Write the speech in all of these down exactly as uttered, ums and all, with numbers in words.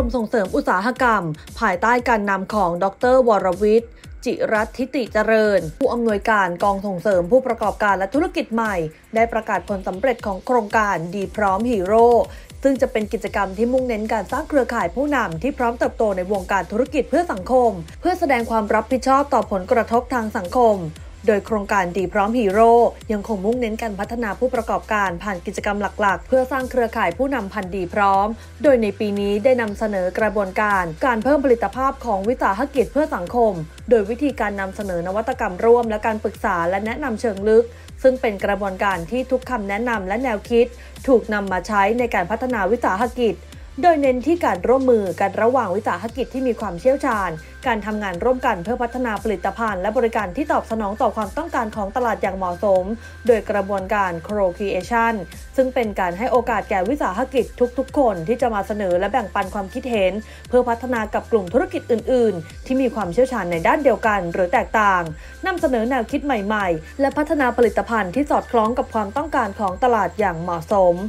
มส่งเสริมอุตสาหกรรมภายใต้การนำของดรวรวิทย์จิรัตน์ทิติเจริญผู้อำนวยการกองส่งเสริมผู้ประกอบการและธุรกิจใหม่ได้ประกาศผลสำเร็จของโครงการดีพร้อมฮีโร่ซึ่งจะเป็นกิจกรรมที่มุ่งเน้นการสร้างเครือข่ายผู้นำที่พร้อมเติบโตในวงการธุรกิจเพื่อสังคมเพื่อแสดงความรับผิดชอบต่อผลกระทบทางสังคมโดยโครงการดีพร้อมฮีโร่ยังคงมุ่งเน้นการพัฒนาผู้ประกอบการผ่านกิจกรรมหลักๆเพื่อสร้างเครือข่ายผู้นำพันธุ์ดีพร้อมโดยในปีนี้ได้นำเสนอกระบวนการการเพิ่มผลิตภาพของวิสาหกิจเพื่อสังคมโดยวิธีการนำเสนอนวัตกรรมร่วมและการปรึกษาและแนะนำเชิงลึกซึ่งเป็นกระบวนการที่ทุกคำแนะนำและแนวคิดถูกนำมาใช้ในการพัฒนาวิสาหกิจโดยเน้นที่การร่วมมือกันระหว่างวิสาหกิจที่มีความเชี่ยวชาญการทำงานร่วมกันเพื่อพัฒนาผลิตภัณฑ์และบริการที่ตอบสนองต่อความต้องการของตลาดอย่างเหมาะสมโดยกระบวนการ Co-Creation ซึ่งเป็นการให้โอกาสแก่วิสาหกิจทุกๆคนที่จะมาเสนอและแบ่งปันความคิดเห็นเพื่อพัฒนากับกลุ่มธุรกิจอื่นๆที่มีความเชี่ยวชาญในด้านเดียวกันหรือแตกต่างนำเสนอแนวคิดใหม่ๆและพัฒนาผลิตภัณฑ์ที่สอดคล้องกับความต้องการของตลาดอย่างเหมาะสม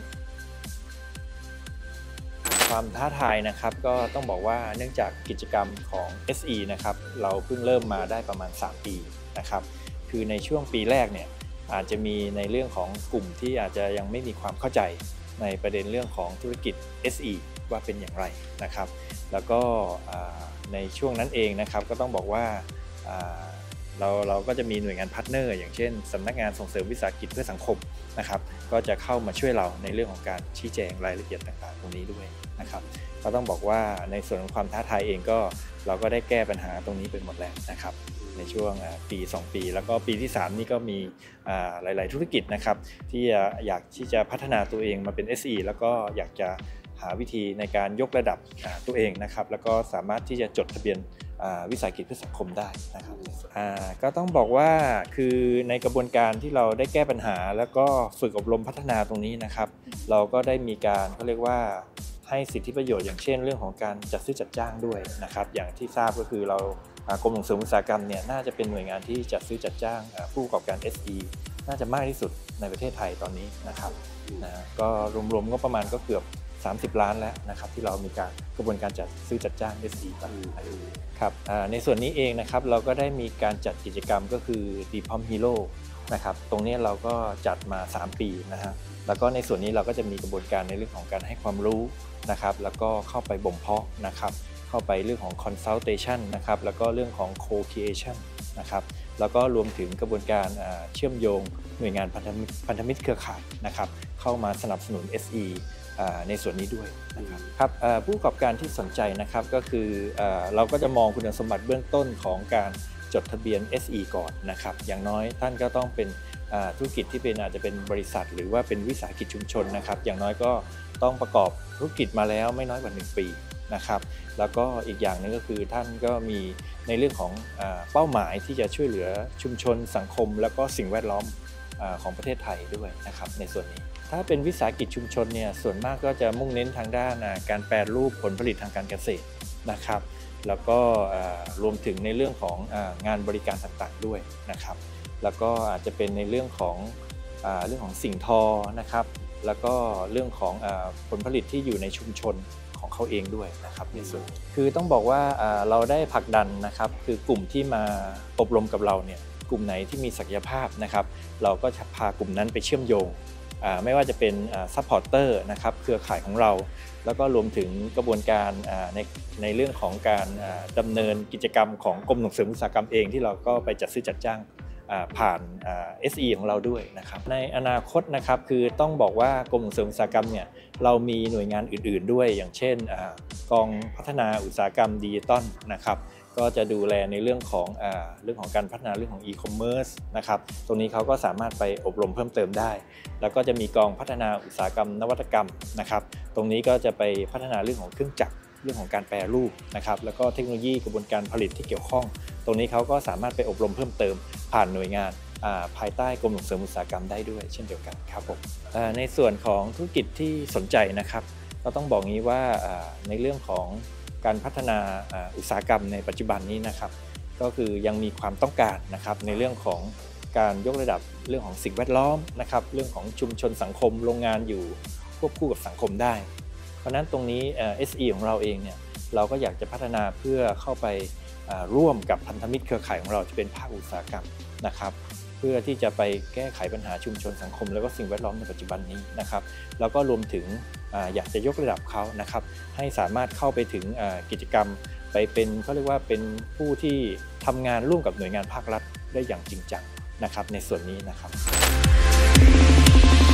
ความท้าทายนะครับก็ต้องบอกว่าเนื่องจากกิจกรรมของ เอส อี นะครับเราเพิ่งเริ่มมาได้ประมาณสามปีนะครับคือในช่วงปีแรกเนี่ยอาจจะมีในเรื่องของกลุ่มที่อาจจะยังไม่มีความเข้าใจในประเด็นเรื่องของธุรกิจ เอส อี ว่าเป็นอย่างไรนะครับแล้วก็ในช่วงนั้นเองนะครับก็ต้องบอกว่าเราเราก็จะมีหน่วยงานพาร์ทเนอร์อย่างเช่นสำนักงานส่งเสริมวิสาหกิจเพื่อสังคมนะครับก็จะเข้ามาช่วยเราในเรื่องของการชี้แจงรายละเอียดต่างๆตรงนี้ด้วยนะครับก็ต้องบอกว่าในส่วนของความท้าทายเองก็เราก็ได้แก้ปัญหาตรงนี้ไปหมดแล้วนะครับในช่วงปีสองปีแล้วก็ปีที่สามนี่ก็มีหลายๆธุรกิจนะครับที่อยากที่จะพัฒนาตัวเองมาเป็น เอส อี แล้วก็อยากจะหาวิธีในการยกระดับตัวเองนะครับแล้วก็สามารถที่จะจดทะเบียนวิสาหกิจเพื่อสังคมได้นะครับก็ต้องบอกว่าคือในกระบวนการที่เราได้แก้ปัญหาแล้วก็ฝึกอบรมพัฒนาตรงนี้นะครับเราก็ได้มีการเขาเรียกว่าให้สิทธิประโยชน์อย่างเช่นเรื่องของการจัดซื้อจัดจ้างด้วยนะครับอย่างที่ทราบก็คือเรากรมส่งเสริมอุตสาหกรรมเนี่ยน่าจะเป็นหน่วยงานที่จัดซื้อจัดจ้างผู้ประกอบการ เอส อี น่าจะมากที่สุดในประเทศไทยตอนนี้นะครับนะก็รวมๆก็ประมาณก็เกือบสามสิบล้านแล้วนะครับที่เรามีการกระบวนการจัดซื้อจัดจ้าง เอส อี ไปครับในส่วนนี้เองนะครับเราก็ได้มีการจัดกิจกรรมก็คือดีพร้อมฮีโร่นะครับตรงนี้เราก็จัดมาสามปีนะฮะแล้วก็ในส่วนนี้เราก็จะมีกระบวนการในเรื่องของการให้ความรู้นะครับแล้วก็เข้าไปบ่มเพาะนะครับเข้าไปเรื่องของ consultation นะครับแล้วก็เรื่องของ co-creation นะครับแล้วก็รวมถึงกระบวนการเชื่อมโยงหน่วยงานพันธมิตรพันธมิตรเครือข่ายนะครับเข้ามาสนับสนุน เอส อี ในส่วนนี้ด้วยนะครับครับผู้ประกอบการที่สนใจนะครับก็คือเราก็จะมองคุณสมบัติเบื้องต้นของการจดทะเบียน เอส อี ก่อนนะครับอย่างน้อยท่านก็ต้องเป็นธุรกิจที่เป็นอาจจะเป็นบริษัทหรือว่าเป็นวิสาหกิจชุมชนนะครับอย่างน้อยก็ต้องประกอบธุรกิจมาแล้วไม่น้อยกว่าหนึ่งปีนะครับแล้วก็อีกอย่างนึงก็คือท่านก็มีในเรื่องของเป้าหมายที่จะช่วยเหลือชุมชนสังคมแล้วก็สิ่งแวดล้อมของประเทศไทยด้วยนะครับในส่วนนี้ถ้าเป็นวิสาหกิจชุมชนเนี่ยส่วนมากก็จะมุ่งเน้นทางด้านการแปรรูปผลผลิตทางการเกษตรนะครับแล้วก็รวมถึงในเรื่องของงานบริการต่างๆด้วยนะครับแล้วก็อาจจะเป็นในเรื่องของเรื่องของสิ่งทอนะครับแล้วก็เรื่องของผลผลิตที่อยู่ในชุมชนของเขาเองด้วยนะครับในส่วนคือต้องบอกว่าเราได้ผลักดันนะครับคือกลุ่มที่มาอบรมกับเราเนี่ยกลุ่มไหนที่มีศักยภาพนะครับเราก็จะพากลุ่มนั้นไปเชื่อมโยงไม่ว่าจะเป็นซัพพอร์เตอร์นะครับเครือข่ายของเราแล้วก็รวมถึงกระบวนการในในเรื่องของการดำเนินกิจกรรมของกรมส่งเสริมอุตสาหกรรมเองที่เราก็ไปจัดซื้อจัดจ้างผ่าน เอส อี ของเราด้วยนะครับในอนาคตนะครับคือต้องบอกว่ากรมส่งเสริมอุตสาหกรรมเนี่ยเรามีหน่วยงานอื่นๆด้วยอย่างเช่นกองพัฒนาอุตสาหกรรมดิจิตอลนะครับก็จะดูแลในเรื่องของเรื่องของการพัฒนาเรื่องของอีคอมเมิร์ซนะครับตรงนี้เขาก็สามารถไปอบรมเพิ่มเติมได้แล้วก็จะมีกองพัฒนาอุตสาหกรรมนวัตกรรมนะครับตรงนี้ก็จะไปพัฒนาเรื่องของเครื่องจักรเรื่องของการแปรรูปนะครับแล้วก็เทคโนโลยีกระบวนการผลิตที่เกี่ยวข้องตรงนี้เขาก็สามารถไปอบรมเพิ่มเติมผ่านหน่วยงานภายใต้กรมส่งเสริมอุตสาหกรรมได้ด้วยเช่นเดียวกันครับผมในส่วนของธุรกิจที่สนใจนะครับก็ต้องบอกงี้ว่าในเรื่องของการพัฒนาอุตสาหกรรมในปัจจุบันนี้นะครับก็คือยังมีความต้องการนะครับในเรื่องของการยกระดับเรื่องของสิ่งแวดล้อมนะครับเรื่องของชุมชนสังคมโรงงานอยู่ควบคู่กับสังคมได้เพราะนั้นตรงนี้ เอส อี ของเราเองเนี่ยเราก็อยากจะพัฒนาเพื่อเข้าไปร่วมกับพันธมิตรเครือข่ายของเราที่เป็นภาคอุตสาหกรรมนะครับเพื่อที่จะไปแก้ไขปัญหาชุมชนสังคมและก็สิ่งแวดล้อมในปัจจุบันนี้นะครับแล้วก็รวมถึง อ, อยากจะยกระดับเขานะครับให้สามารถเข้าไปถึงกิจกรรมไปเป็นเขาเรียกว่าเป็นผู้ที่ทำงานร่วมกับหน่วยงานภาครัฐได้อย่างจริงจังนะครับในส่วนนี้นะครับ